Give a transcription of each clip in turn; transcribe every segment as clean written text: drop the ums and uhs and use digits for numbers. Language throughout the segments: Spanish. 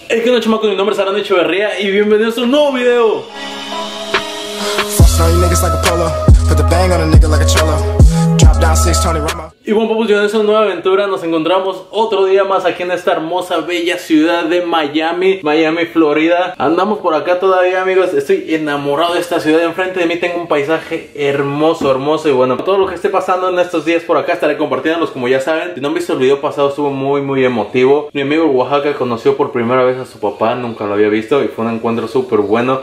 Hey, ¿qué onda, chamacos? Mi nombre es Aarón Echeverría y bienvenidos a un nuevo video. Y bueno, pues bienvenidos a una nueva aventura. Nos encontramos otro día más aquí en esta hermosa, bella ciudad de Miami, Florida. Andamos por acá todavía, amigos. Estoy enamorado de esta ciudad. Enfrente de mí tengo un paisaje hermoso, hermoso. Y bueno, todo lo que esté pasando en estos días por acá estaré compartiéndolos, como ya saben. Si no han visto el video pasado, estuvo muy emotivo. Mi amigo de Oaxaca conoció por primera vez a su papá. Nunca lo había visto y fue un encuentro súper bueno.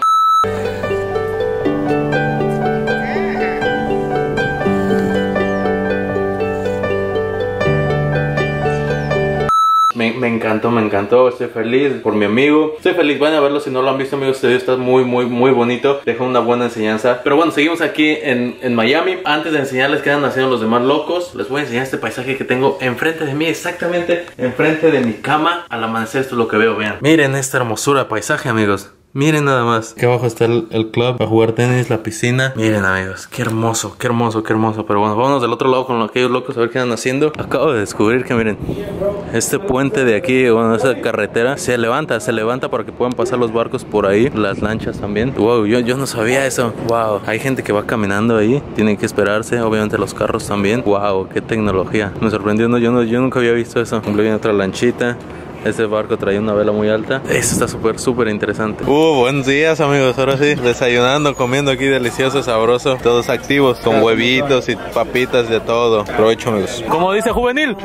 Me encantó, estoy feliz por mi amigo. Estoy feliz, vayan a verlo si no lo han visto, amigos. Este video está muy bonito, deja una buena enseñanza. Pero bueno, seguimos aquí en Miami. Antes de enseñarles qué andan haciendo los demás locos, les voy a enseñar este paisaje que tengo enfrente de mí, exactamente enfrente de mi cama. Al amanecer esto es lo que veo, vean. Miren esta hermosura de paisaje, amigos. Miren nada más. Aquí abajo está el club para jugar tenis, la piscina. Miren, amigos, qué hermoso. Pero bueno, vámonos del otro lado con aquellos locos a ver qué andan haciendo. Acabo de descubrir que miren, este puente de aquí, bueno, esa carretera se levanta para que puedan pasar los barcos por ahí, las lanchas también. Wow, yo no sabía eso. Wow, hay gente que va caminando ahí, tienen que esperarse, obviamente los carros también. Wow, qué tecnología. Me sorprendió, yo nunca había visto eso. Viene otra lanchita. Este barco trae una vela muy alta. Eso está súper interesante. Buenos días, amigos. Ahora sí, desayunando, comiendo aquí delicioso, sabroso. Todos activos, con huevitos y papitas de todo. Provecho, amigos. Como dice Juvenil.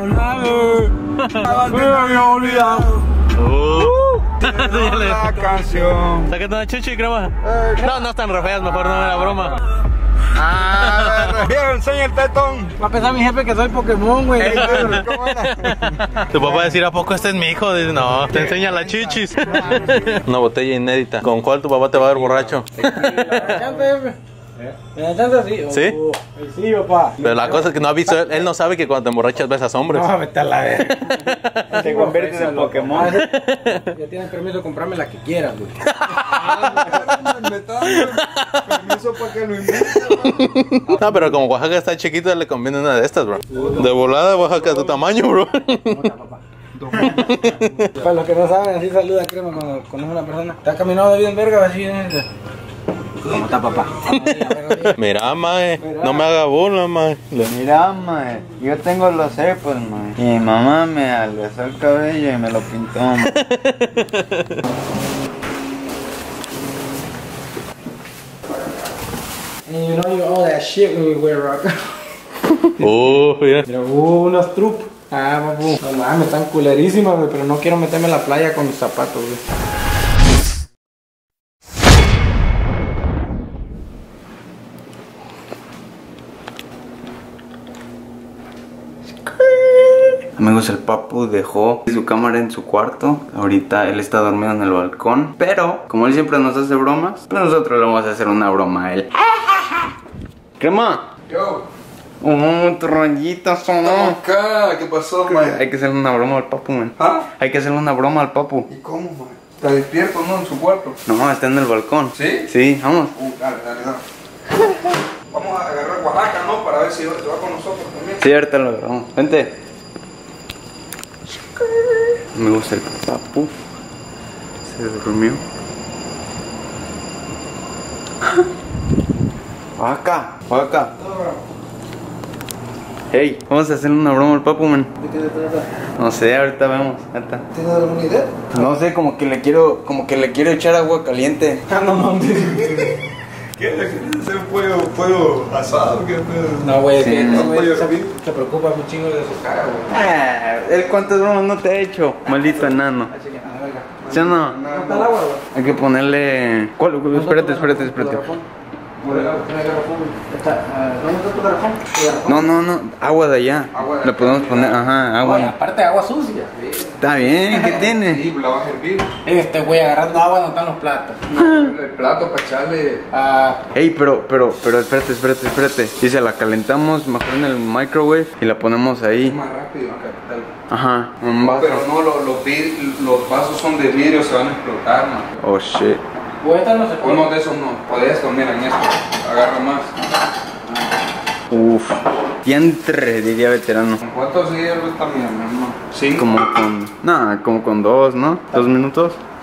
La canción. Sáquete una chichi, crema. No están re feas, mejor no era broma. Viejo, enseña el tetón. Va a pensar mi jefe que soy Pokémon, güey. Tu papá va a decir, ¿a poco este es mi hijo? Dice, no, te enseña las chichis. Una botella inédita. ¿Con cuál tu papá te va a ver borracho? ¿Me da chance así? ¿Sí? Sí, papá. Pero la cosa es que no ha visto, él no sabe que cuando te emborrachas besas hombres. No, vete a la vez. Te conviertes en Pokémon. Ya tienes permiso de comprarme la que quieras, güey. Permiso para que lo invite. No, pero como Oaxaca está chiquito, le conviene una de estas, bro. De volada, Oaxaca, tu tamaño, bro. Para los que no saben, así saluda crema cuando conoce a una persona. Está caminando de bien verga, así. ¿Cómo está, papá? Mira, mae, no me haga burla, mae. Mira, mae, yo tengo los AirPods, mae. Y mi mamá me alzó el cabello y me lo pintó, mae. And you know all that shit when we wear rock. Mira. Mira, unos trup. Papu. No mames, están culerísimas, güey, pero no quiero meterme en la playa con mis zapatos, güey. Amigos, el papu dejó su cámara en su cuarto. Ahorita él está dormido en el balcón. Pero, como él siempre nos hace bromas, pues nosotros le vamos a hacer una broma a él. ¡Crema! Yo. Tu rollito sonó. Acá, ¿qué pasó, man? Hay que hacerle una broma al papu, man. ¿Ah? Hay que hacerle una broma al papu. ¿Y cómo, man? ¿Está despierto, no? En su cuarto. No, está en el balcón. ¿Sí? Sí, vamos. Dale. Vamos a agarrar Oaxaca, ¿no? Para ver si se va con nosotros también. Sí, ahorita lo agarramos. Vente. Me gusta el papu. Se durmió. Oaxaca. Hey, vamos a hacerle una broma al papu, man. ¿De qué se trata? No sé, ahorita vemos. ¿Tienes alguna idea? No sé, como que le quiero echar agua caliente. No mames. ¿Qué? ¿Hacer fuego asado? ¿Qué pedo? No, güey, Sí, no, güey, pollo se hervido. preocupa un chingo de su cara, güey. ¿Él cuántas bromas no te ha hecho? Maldito enano. ¿Sí o no? ¿No está el agua, güey? Hay que ponerle... ¿Cuál? Espérate. ¿Dónde está tu garrafón? No, agua de allá. Agua de Le acá. podemos poner, agua. Oye, aparte de agua sucia. Está bien, ¿qué tiene? Sí, la vas a hervir. Este güey agarrando agua no están los platos. El plato para echarle. Ey, pero espérate. Si se la calentamos mejor en el microwave y la ponemos ahí. Más rápido, capital. Ajá, un No, vaso. pero no, los vasos son de vidrio, se van a explotar, man. Oh shit. O esta no se puede. Uno de esos no. O de estos, mira, en esto. Agarra más. Uf. Diantre, diría veterano. ¿Cuántos hierros también, mi hermano? ¿Cinco? Como con 2, ¿no? 2 minutos.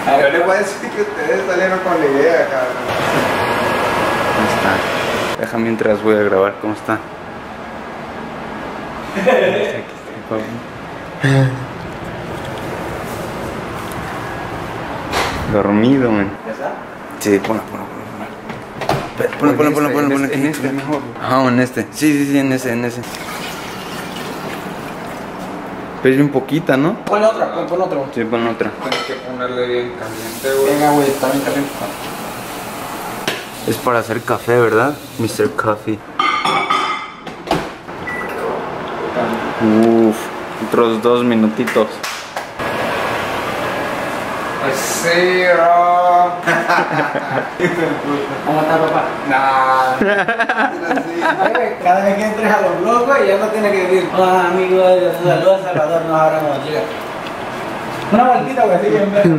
Yo le voy a decir que ustedes salieron con la idea, cabrón. ¿Cómo está? Deja mientras voy a grabar, ¿cómo está? Aquí está el papu. Dormido, man. ¿Ya está? Sí, ponla. Ponla en este. mejor. Ah, en este. Sí, en ese. Pero es bien poquita, ¿no? Ponle otra, pon otra. Sí, pon otra. Tienes que ponerle bien caliente, güey. Venga, güey, está bien caliente. Es para hacer café, ¿verdad? Mr. Coffee. Uff, otros 2 minutitos. Pues sí, bro. ¿Cómo está, papá? Nah. Cada vez que entres a los blogs, güey, ya no tienes que decir, hola, amigos, saludos a Salvador, no, ahora no llega. Una vueltita, güey, así bien verde.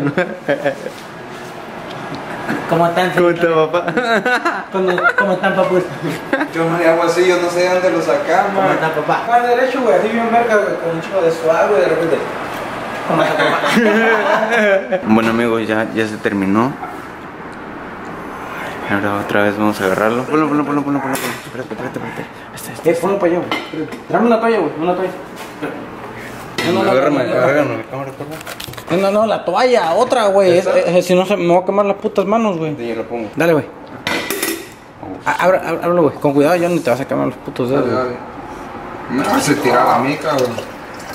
¿Cómo están? ¿Cómo está, papá? ¿Cómo están, papus? Yo no hago así, yo no sé de dónde lo sacamos. ¿Cómo están, papá? Al derecho, güey, así bien verga, güey, con un chico de suave, güey, de repente. ¿Cómo están, papá? Bueno, amigos, ya se terminó. Ahora otra vez vamos a agarrarlo. Ponlo. Espérate. Ponlo para allá, güey. Tráeme una toalla, güey, una toalla. Agárrame la cámara, por favor. No, la toalla, otra, güey. Si no, me voy a quemar las putas manos, güey. Sí, yo lo pongo. Dale, güey. Ábrelo, güey. Con cuidado, ya no te vas a quemar los putos dedos, güey. Dale. No, se tira la mica, güey.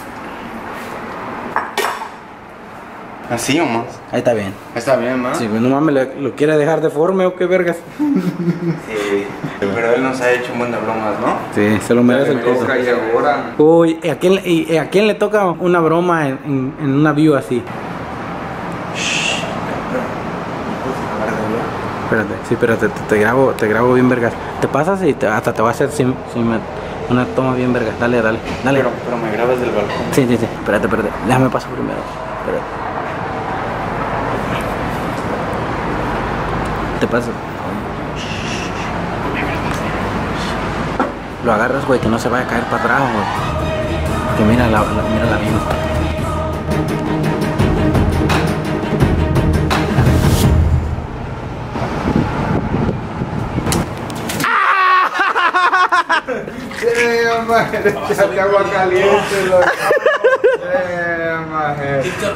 ¿Así o más? Ahí está bien. Está bien, ¿no? Sí, güey, no mames, ¿lo quiere dejar deforme o qué vergas? Sí. Pero él nos ha hecho un buen de bromas, ¿no? Sí, se lo merece el coso. Toca y ahora. Uy, ¿a quién le toca una broma en una view así? Espérate, te grabo bien vergas. Te pasas y hasta te va a hacer una toma bien vergas. Dale. Pero me grabas del balcón. Sí. Espérate. Déjame pasar primero. Espérate. Te pasas. Lo agarras, güey, que no se vaya a caer para atrás, güey. Que mira la view. Madre, échate agua caliente, loco. Madre.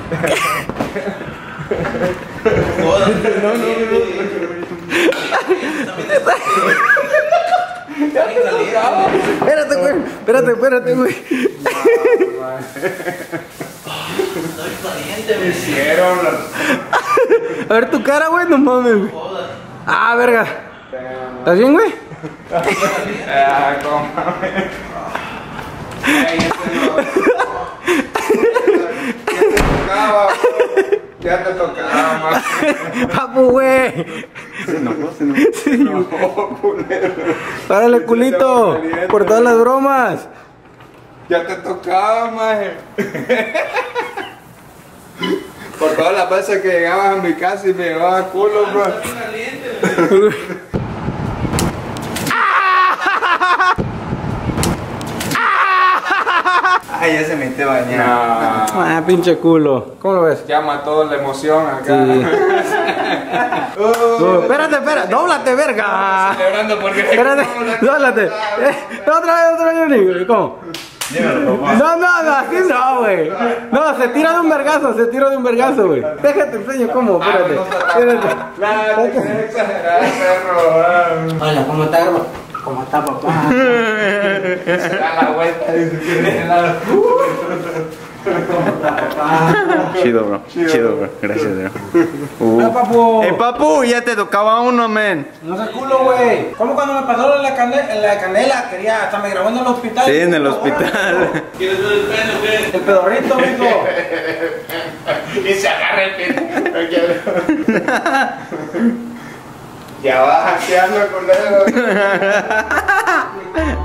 Espérate, güey. Hicieron los... A ver tu cara, güey, no mames, güey. Ah, verga. ¿Estás bien, güey? Ah, cómo. Ay, ya te tocaba, man. Papu, güey. Se enojó. Sí. No, culero. Párale, culito. Por todas las bromas. Ya te tocaba, maje. Por todas las veces que llegabas a mi casa y me llevabas culo, bro. Ay, ya se metió a bañar. No. Ah, pinche culo. ¿Cómo lo ves? Ya mató la emoción acá. Sí. Espérate. Dóblate, verga. Celebrando porque... Espérate, dóblate. Otra vez, Johnny. ¿Cómo? No, así no, güey. No, se tira de un vergazo, güey. Déjate enseño cómo, espérate. Claro, te quieres exagerar, perro. Hola, ¿cómo está, hermano? ¿Cómo está, papá? Se da la vuelta y se quiere dar. Chido, bro. Gracias, bro. Papu. Papu, ya te tocaba uno, men. No seas culo, güey. ¿Cómo cuando me pasó la canela? Quería, hasta me grabó en el hospital. Sí, en el hospital. ¿Quieres ver el pene o qué? El pedorrito, mijo. Y se agarra el pito. Ya vas hackeando con él.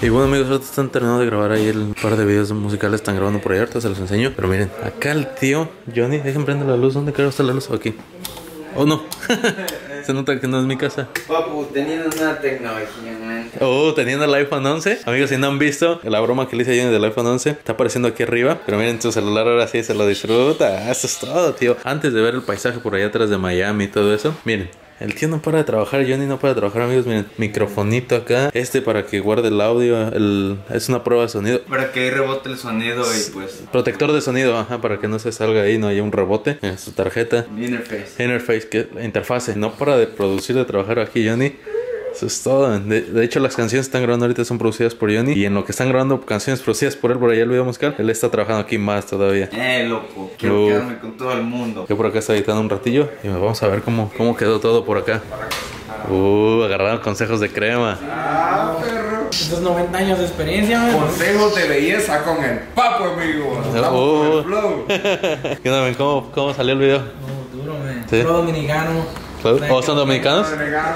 Y bueno amigos, ahorita están terminando de grabar ahí el par de videos musicales. Están grabando por ahí, ahorita se los enseño. Pero miren, acá el tío Johnny, dejen prender la luz. ¿Dónde creo está la luz? Aquí. Oh no. Se nota que no es mi casa. Papu, teniendo una tecnología en mente. Oh, teniendo el iPhone 11. Amigos, si no han visto la broma que le hice a Johnny del iPhone 11, está apareciendo aquí arriba. Pero miren, tu celular ahora sí se lo disfruta. Eso es todo, tío. Antes de ver el paisaje por allá atrás de Miami y todo eso, miren. El tío no para de trabajar, Johnny no para de trabajar, amigos. Miren, microfonito acá. Para que guarde el audio. Es una prueba de sonido. Para que ahí rebote el sonido y pues... Protector de sonido, ajá, para que no se salga ahí, no haya un rebote. En su tarjeta. Interface, que interfase. No para de producir, de trabajar aquí, Johnny. Eso es todo. De hecho, las canciones que están grabando ahorita son producidas por Johnny. Y en lo que están grabando canciones producidas por él, por allá el video musical, él está trabajando aquí más todavía. Loco. Quiero quedarme con todo el mundo. Yo por acá estoy editando un ratillo. Y vamos a ver cómo quedó todo por acá. Agarraron consejos de crema. Perro. Estos 90 años de experiencia, man. Consejos de belleza con el papo, amigo. Estamos con el flow. ¿Qué onda, man? ¿Cómo salió el video? Duro, man. ¿Sí? Pro dominicano. ¿O son dominicanos?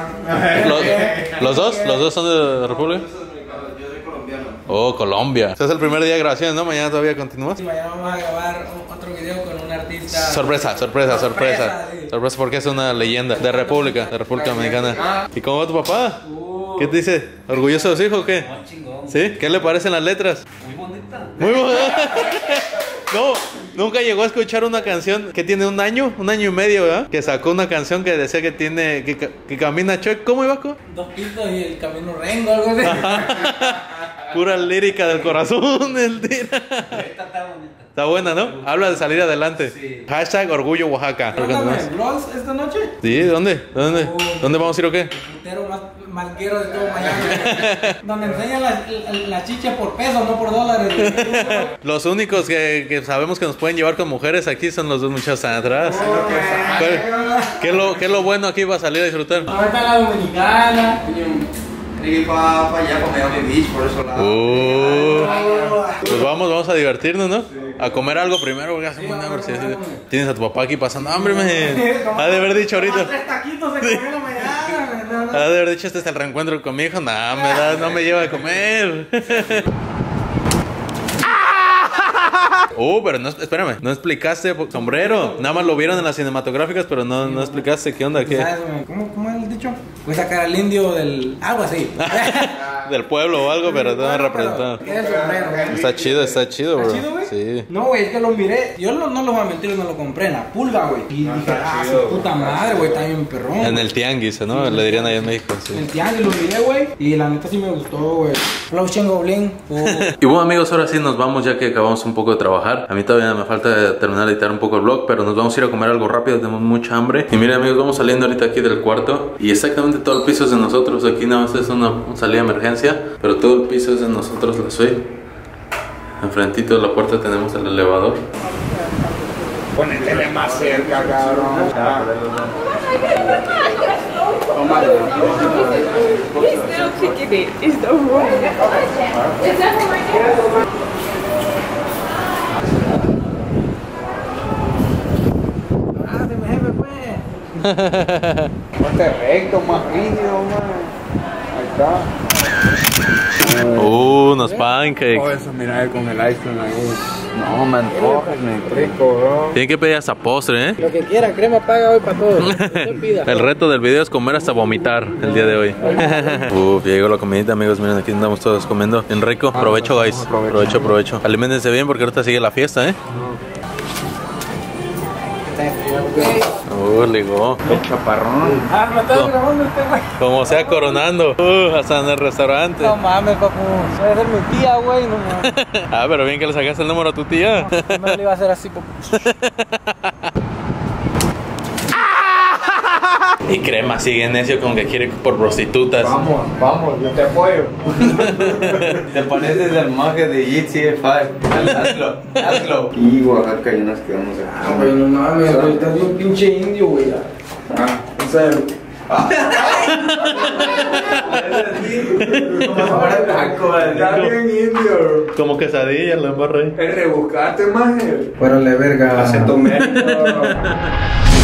¿Los dos son de República? Yo soy colombiano. Oh, Colombia. Este es el primer día de grabación, ¿no? Mañana todavía continúas. Sí, mañana vamos a grabar otro video con un artista. Sorpresa. Sí. Sorpresa porque es una leyenda de República Dominicana. ¿Y cómo va tu papá? ¿Qué te dice? ¿Orgulloso de su hijo o qué? ¿Sí? ¿Qué le parecen las letras? Muy bonita. No, nunca llegó a escuchar una canción que tiene un año y medio, ¿verdad? Que sacó una canción que decía que tiene que camina chueco. ¿Cómo iba? 2 pitos y el camino rengo, algo así. Pura lírica del corazón, el tira. Está bonita. Está buena, ¿no? Habla de salir adelante. Sí. Hashtag Orgullo Oaxaca. Cuéntame, ¿vlogs esta noche? Sí, ¿dónde? ¿Dónde vamos a ir o qué? El putero más malguero de todo Miami. Donde enseñan la chicha por pesos, no por dólares. Los únicos que sabemos que nos pueden llevar con mujeres aquí son los dos muchachos atrás. ¿Qué es lo bueno aquí para salir a disfrutar? Ahora está la dominicana. Llegué para allá, para Miami Beach, por eso lado. Pues vamos a divertirnos, ¿no? A comer algo primero, porque hace buena hambre. Tienes a tu papá aquí pasando hambre, man. Ha de haber dicho ahorita. 3 taquitos se comieron mañana. Ha de haber dicho este es el reencuentro con mi hijo. No me lleva a comer. Pero no, espérame, no explicaste sombrero. Nada más lo vieron en las cinematográficas, pero no explicaste qué onda, qué. ¿Cómo es el dicho? Voy a sacar al indio del algo así. Del pueblo o algo, pero no me representado. ¿Qué es el sombrero? Está chido, bro. ¿Está chido, güey? Sí. No, güey, es que lo miré. Yo no los voy a mentir, no lo compré en la pulga, güey. Y dije, su puta madre, güey, está bien perrón. En el tianguis, ¿no? Le dirían allá en México, sí. En el tianguis lo miré, güey. Y la neta sí me gustó, güey. Flow Chengo Bling. Y bueno, amigos, ahora sí nos vamos ya que acabamos un poco de trabajar. A mí todavía me falta terminar de editar un poco el vlog, pero nos vamos a ir a comer algo rápido, tenemos mucha hambre. Y miren, amigos, vamos saliendo ahorita aquí del cuarto y exactamente todo el piso es de nosotros. Aquí nada más es una salida de emergencia, pero todo el piso es de nosotros, la suite. Enfrentito de la puerta tenemos el elevador. Ponetele más cerca, cabrón. He's still kicking it. It's the one. Is that one right there? Ponte recto, más rígido, man. Ahí está. Unos pancakes. Oh, eso, mira, con el iPhone ahí. No, me antojas, me rico, bro. Tienen que pedir hasta postre, ¿eh? Lo que quiera, crema paga hoy para todos. El reto del video es comer hasta vomitar el día de hoy. Llegó la comidita, amigos. Miren, aquí andamos todos comiendo. En rico. Provecho, guys. Provecho. Aliméntense bien porque ahorita sigue la fiesta, ¿eh? Ligó. El chaparrón. Me está grabando este güey. Como sea coronando. Hasta en el restaurante. No mames, papu. Debe ser mi tía, güey. No mames. Pero bien que le sacaste el número a tu tía. No le iba a hacer así, papu. Y Crema sigue necio con que quiere por prostitutas. Vamos, yo te apoyo. Te pareces al mago de GTA 5. Hazlo. Y Oaxaca y unas que vamos a Güey, no mames, güey. Estás bien pinche indio, güey. En serio. Está bien indio. Como quesadilla, la embarré. Es rebuscarte más. Fuérale, verga. Hace tu mérito.